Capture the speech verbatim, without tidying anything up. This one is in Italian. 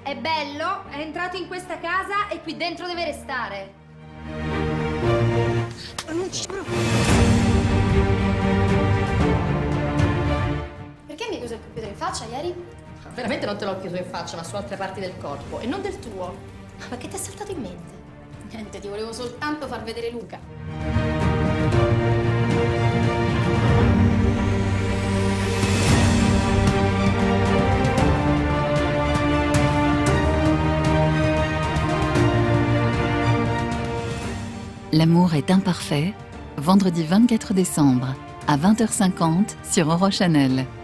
È bello, è entrato in questa casa e qui dentro deve restare. Non ci provo. Perché mi hai chiuso il computer in faccia ieri? Veramente non te l'ho chiuso in faccia, ma su altre parti del corpo, e non del tuo. Ma che ti è saltato in mente? Niente, ti volevo soltanto far vedere Luca. L'amour est imparfait, vendredi vingt-quatre décembre à vingt heures cinquante sur Eurochannel.